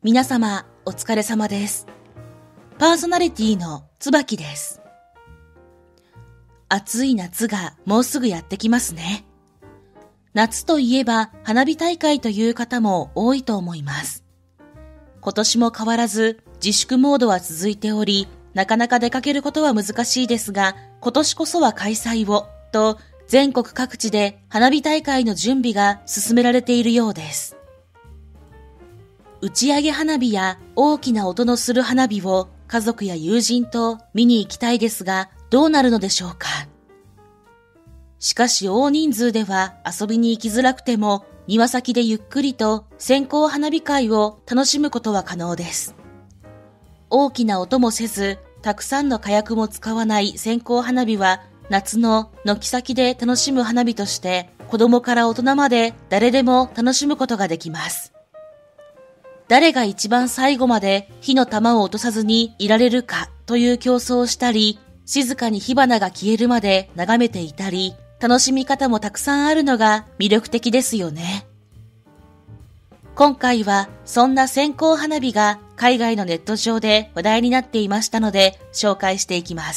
皆様お疲れ様です。パーソナリティの椿です。暑い夏がもうすぐやってきますね。夏といえば花火大会という方も多いと思います。今年も変わらず自粛モードは続いており、なかなか出かけることは難しいですが、今年こそは開催をと全国各地で花火大会の準備が進められているようです。打ち上げ花火や大きな音のする花火を家族や友人と見に行きたいですが、どうなるのでしょうか。しかし大人数では遊びに行きづらくても、庭先でゆっくりと線香花火会を楽しむことは可能です。大きな音もせず、たくさんの火薬も使わない線香花火は、夏の軒先で楽しむ花火として、子供から大人まで誰でも楽しむことができます。誰が一番最後まで火の玉を落とさずにいられるかという競争をしたり、静かに火花が消えるまで眺めていたり、楽しみ方もたくさんあるのが魅力的ですよね。今回はそんな線香花火が海外のネット上で話題になっていましたので紹介していきます。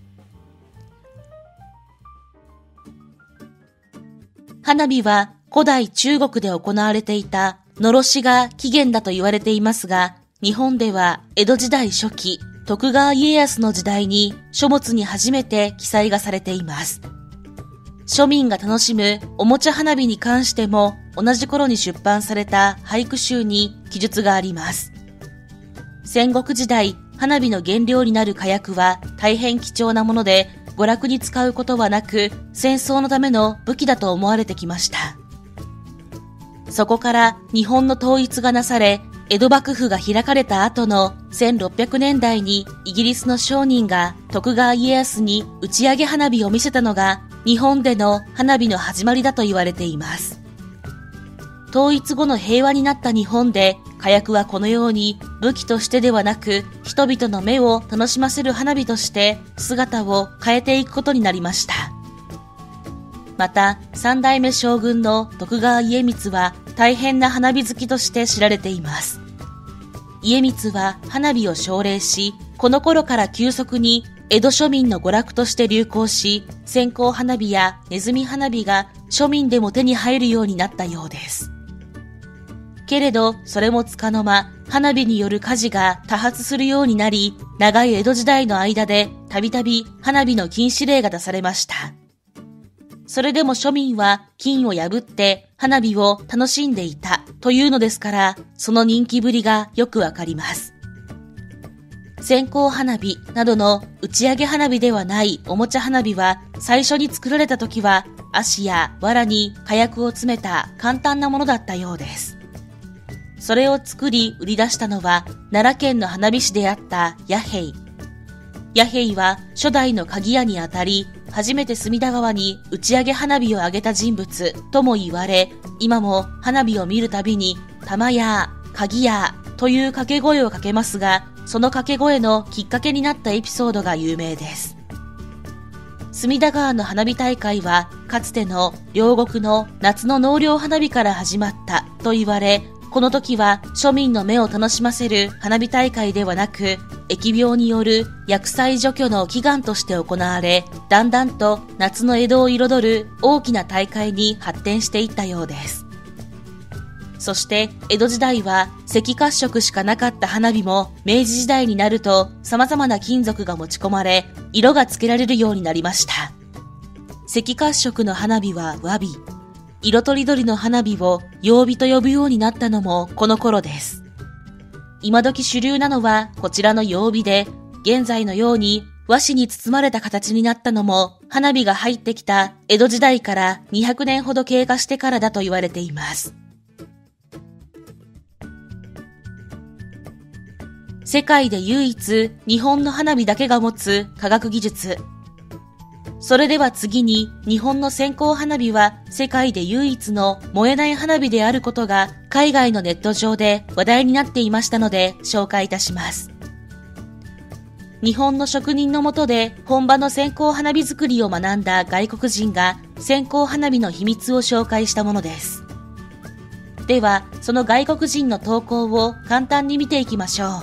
花火は古代中国で行われていたのろしが起源だと言われていますが、日本では江戸時代初期、徳川家康の時代に書物に初めて記載がされています。庶民が楽しむおもちゃ花火に関しても同じ頃に出版された俳句集に記述があります。戦国時代、花火の原料になる火薬は大変貴重なもので、娯楽に使うことはなく、戦争のための武器だと思われてきました。そこから日本の統一がなされ、江戸幕府が開かれた後の1600年代にイギリスの商人が徳川家康に打ち上げ花火を見せたのが日本での花火の始まりだと言われています。統一後の平和になった日本で火薬はこのように武器としてではなく人々の目を楽しませる花火として姿を変えていくことになりました。また、三代目将軍の徳川家光は大変な花火好きとして知られています。家光は花火を奨励し、この頃から急速に江戸庶民の娯楽として流行し、線香花火やネズミ花火が庶民でも手に入るようになったようです。けれど、それもつかの間、花火による火事が多発するようになり、長い江戸時代の間でたびたび花火の禁止令が出されました。それでも庶民は禁を破って花火を楽しんでいたというのですから、その人気ぶりがよくわかります。線香花火などの打ち上げ花火ではないおもちゃ花火は最初に作られた時は足や藁に火薬を詰めた簡単なものだったようです。それを作り売り出したのは奈良県の花火師であった弥平。弥平は初代の鍵屋にあたり、初めて隅田川に打ち上げ花火を上げた人物とも言われ、今も花火を見るたびに玉屋、鍵屋という掛け声をかけますが、その掛け声のきっかけになったエピソードが有名です。隅田川の花火大会はかつての両国の夏の納涼花火から始まったと言われ、この時は庶民の目を楽しませる花火大会ではなく、疫病による厄災除去の祈願として行われ、だんだんと夏の江戸を彩る大きな大会に発展していったようです。そして江戸時代は赤褐色しかなかった花火も明治時代になると様々な金属が持ち込まれ、色がつけられるようになりました。赤褐色の花火は和火。色とりどりの花火を曜日と呼ぶようになったのもこの頃です。今時主流なのはこちらの曜日で、現在のように和紙に包まれた形になったのも花火が入ってきた江戸時代から200年ほど経過してからだと言われています。世界で唯一日本の花火だけが持つ科学技術。それでは次に日本の線香花火は世界で唯一の燃えない花火であることが海外のネット上で話題になっていましたので紹介いたします。日本の職人の下で本場の線香花火作りを学んだ外国人が線香花火の秘密を紹介したものです。 では、その外国人の投稿を簡単に見ていきましょう。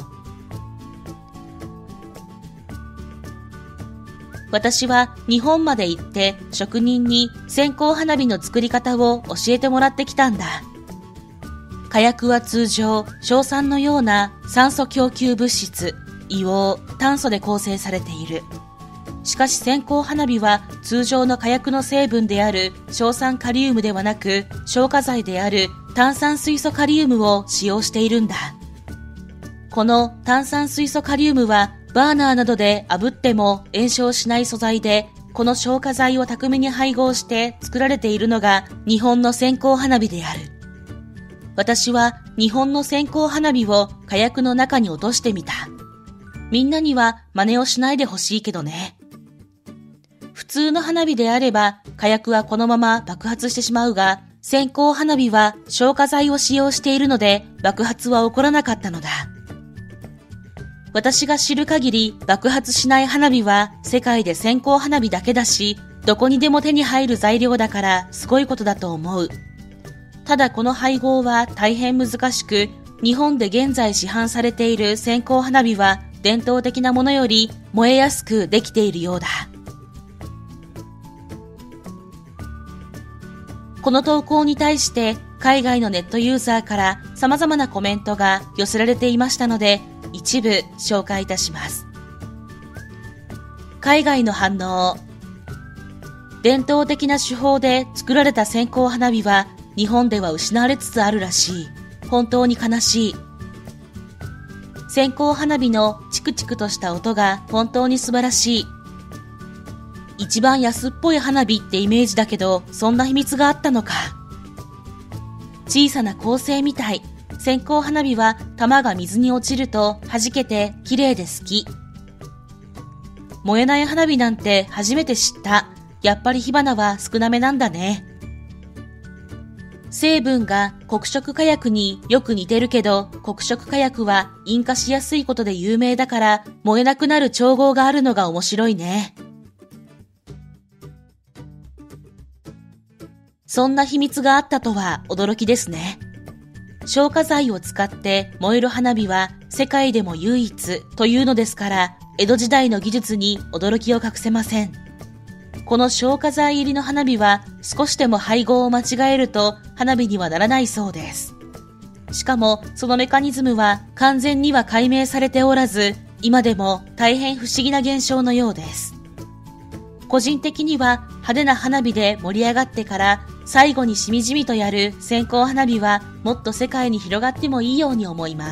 私は日本まで行って職人に線香花火の作り方を教えてもらってきたんだ。火薬は通常、硝酸のような酸素供給物質、硫黄、炭素で構成されている。しかし線香花火は通常の火薬の成分である硝酸カリウムではなく、消火剤である炭酸水素カリウムを使用しているんだ。この炭酸水素カリウムはバーナーなどで炙っても炎症しない素材で、この消火剤を巧みに配合して作られているのが日本の線香花火である。私は日本の線香花火を火薬の中に落としてみた。みんなには真似をしないでほしいけどね。普通の花火であれば火薬はこのまま爆発してしまうが、線香花火は消火剤を使用しているので爆発は起こらなかったのだ。私が知る限り爆発しない花火は世界で線香花火だけだし、どこにでも手に入る材料だからすごいことだと思う。ただこの配合は大変難しく、日本で現在市販されている線香花火は伝統的なものより燃えやすくできているようだ。この投稿に対して海外のネットユーザーから様々なコメントが寄せられていましたので、一部紹介いたします。海外の反応。伝統的な手法で作られた線香花火は日本では失われつつあるらしい。本当に悲しい。線香花火のチクチクとした音が本当に素晴らしい。一番安っぽい花火ってイメージだけど、そんな秘密があったのか。小さな恒星みたい。線香花火は玉が水に落ちると弾けて綺麗で好き。燃えない花火なんて初めて知った。やっぱり火花は少なめなんだね。成分が黒色火薬によく似てるけど、黒色火薬は引火しやすいことで有名だから燃えなくなる調合があるのが面白いね。そんな秘密があったとは驚きですね。消火剤を使って燃える花火は世界でも唯一というのですから、江戸時代の技術に驚きを隠せません。この消火剤入りの花火は少しでも配合を間違えると花火にはならないそうです。しかもそのメカニズムは完全には解明されておらず、今でも大変不思議な現象のようです。個人的には派手な花火で盛り上がってから最後にしみじみとやる線香花火はもっと世界に広がってもいいように思います。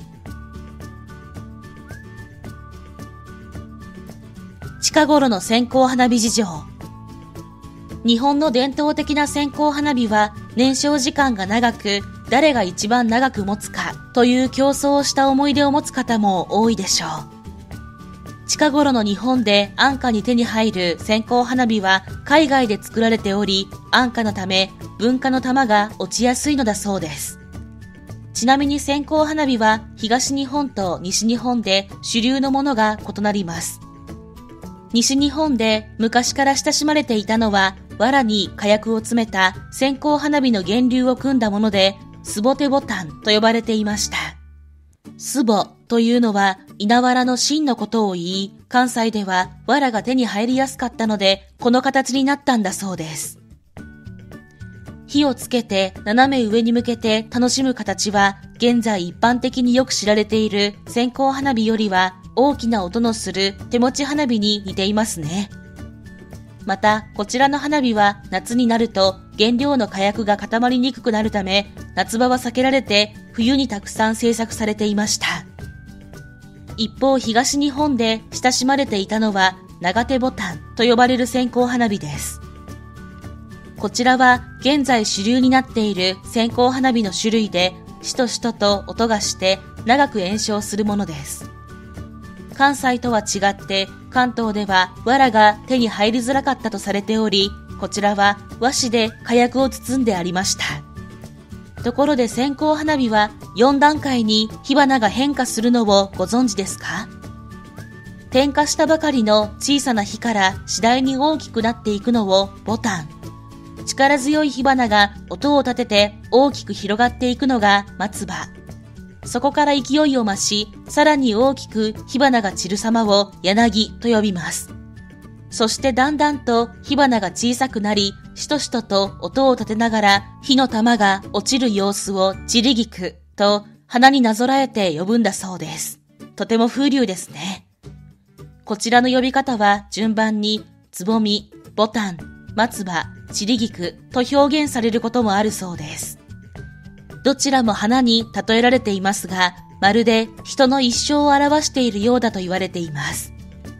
近頃の線香花火事情。日本の伝統的な線香花火は燃焼時間が長く、誰が一番長く持つかという競争をした思い出を持つ方も多いでしょう。近頃の日本で安価に手に入る線香花火は海外で作られており、安価のため文化の玉が落ちやすいのだそうです。ちなみに線香花火は東日本と西日本で主流のものが異なります。西日本で昔から親しまれていたのは、藁に火薬を詰めた線香花火の源流を組んだもので、スボテボタンと呼ばれていました。スボというのは稲わらの芯のことを言い、関西では藁が手に入りやすかったので、この形になったんだそうです。火をつけて斜め上に向けて楽しむ形は、現在一般的によく知られている線香花火よりは大きな音のする手持ち花火に似ていますね。また、こちらの花火は夏になると原料の火薬が固まりにくくなるため、夏場は避けられて冬にたくさん製作されていました。一方、東日本で親しまれていたのは長手ボタンと呼ばれる線香花火です。こちらは現在主流になっている線香花火の種類で、しとしとと音がして長く延焼するものです。関西とは違って関東では藁が手に入りづらかったとされており、こちらは和紙で火薬を包んでありました。ところで線香花火は4段階に火花が変化するのをご存知ですか？点火したばかりの小さな火から次第に大きくなっていくのをボタン、 力強い火花が音を立てて大きく広がっていくのが松葉。そこから勢いを増し、さらに大きく火花が散る様を柳と呼びます。そしてだんだんと火花が小さくなり、しとしとと音を立てながら火の玉が落ちる様子を散り菊と花になぞらえて呼ぶんだそうです。とても風流ですね。こちらの呼び方は順番につぼみ、ぼたん、松葉、散り菊と表現されることもあるそうです。どちらも花に例えられていますが、まるで人の一生を表しているようだと言われています。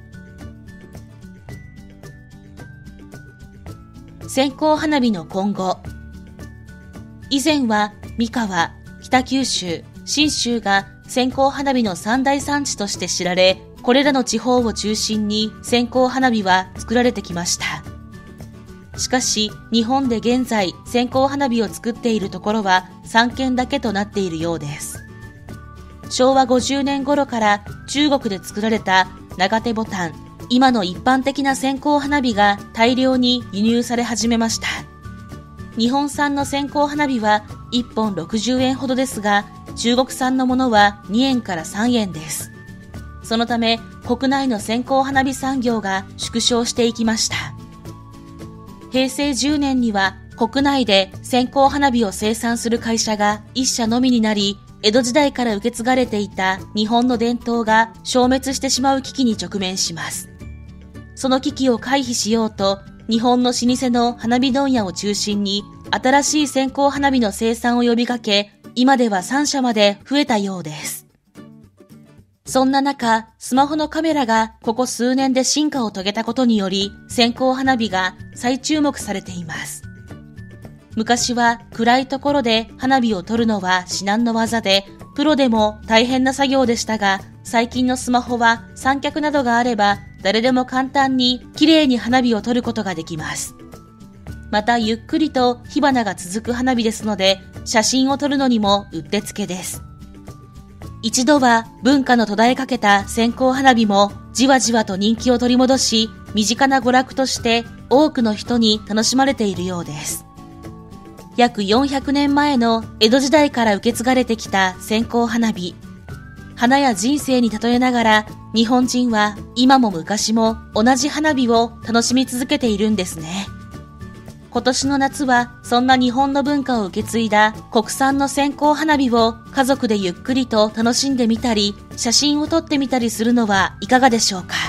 線香花火の今後。以前は三河、北九州、信州が線香花火の三大産地として知られ、これらの地方を中心に線香花火は作られてきました。しかし、日本で現在線香花火を作っているところは3軒だけとなっているようです。昭和50年頃から中国で作られた長手ボタン、今の一般的な線香花火が大量に輸入され始めました。日本産の線香花火は1本60円ほどですが、中国産のものは2円から3円です。そのため、国内の線香花火産業が縮小していきました。平成10年には国内で線香花火を生産する会社が1社のみになり、江戸時代から受け継がれていた日本の伝統が消滅してしまう危機に直面します。その危機を回避しようと、日本の老舗の花火問屋を中心に新しい線香花火の生産を呼びかけ、今では3社まで増えたようです。そんな中、スマホのカメラがここ数年で進化を遂げたことにより、線香花火が再注目されています。昔は暗いところで花火を撮るのは至難の業で、プロでも大変な作業でしたが、最近のスマホは三脚などがあれば、誰でも簡単に綺麗に花火を撮ることができます。またゆっくりと火花が続く花火ですので、写真を撮るのにもうってつけです。一度は文化の途絶えかけた線香花火もじわじわと人気を取り戻し、身近な娯楽として多くの人に楽しまれているようです。約400年前の江戸時代から受け継がれてきた線香花火。花や人生に例えながら、日本人は今も昔も同じ花火を楽しみ続けているんですね。今年の夏はそんな日本の文化を受け継いだ国産の線香花火を家族でゆっくりと楽しんでみたり、写真を撮ってみたりするのはいかがでしょうか。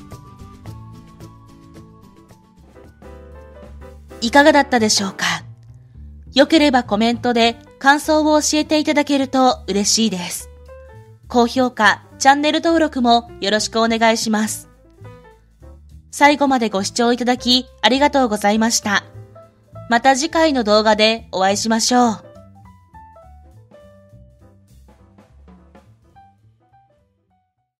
いかがだったでしょうか。良ければコメントで感想を教えていただけると嬉しいです。高評価、チャンネル登録もよろしくお願いします。最後までご視聴いただきありがとうございました。また次回の動画でお会いしましょう。